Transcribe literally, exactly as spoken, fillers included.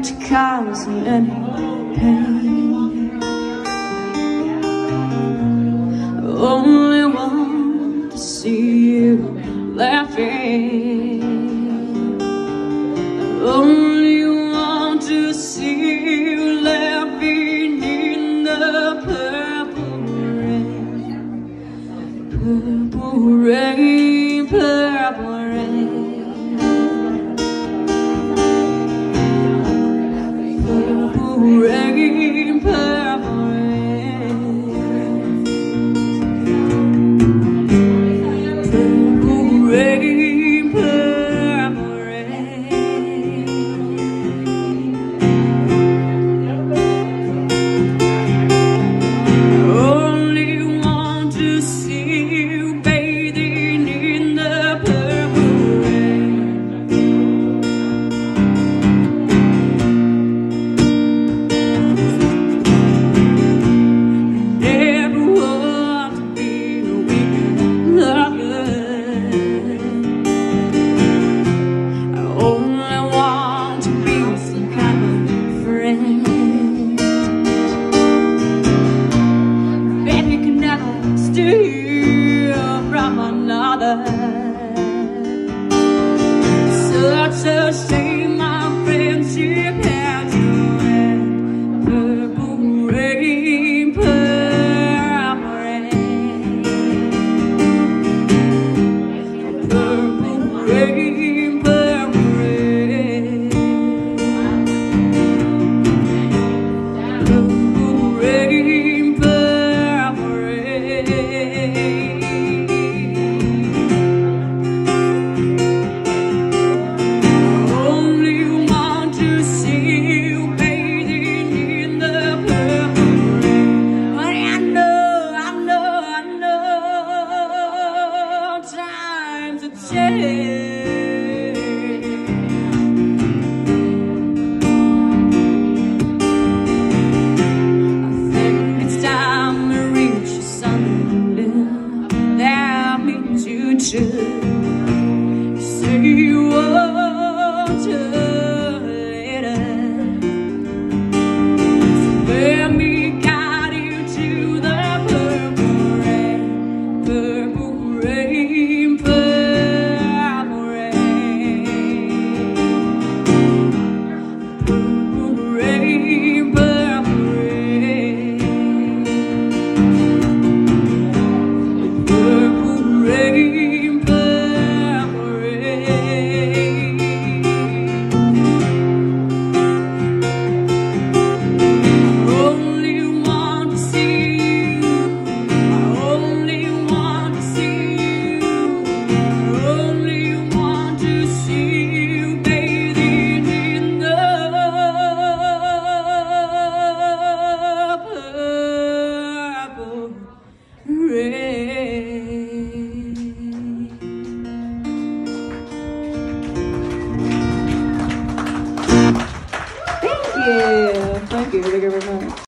to cause me any pain. Only want to see you laughing. Only want to see you laughing in the purple rain. Purple rain, purple rain. Purple rain, purple rain. Purple rain, purple rain. Only want to see you bathing in the purple rain. Never want to be a weekend lover. I only want to be some kind of friend. Baby can never steal from another. Such a shame my friendship had to end. Purple rain, purple rain. Purple rain, purple rain. Purple rain, purple rain. Only want to see you bathing in the purple rain. But I know, I know, I know times have changed. I think it's time to reach something that means you should. Say you want to later. Let me guide you to the purple rain. Purple rain, purple rain. Purple rain, purple rain. Purple rain, purple rain. Only want to see you. I only want to see you. I only want to see you bathing in the purple rain. Thank you. Thank you very much.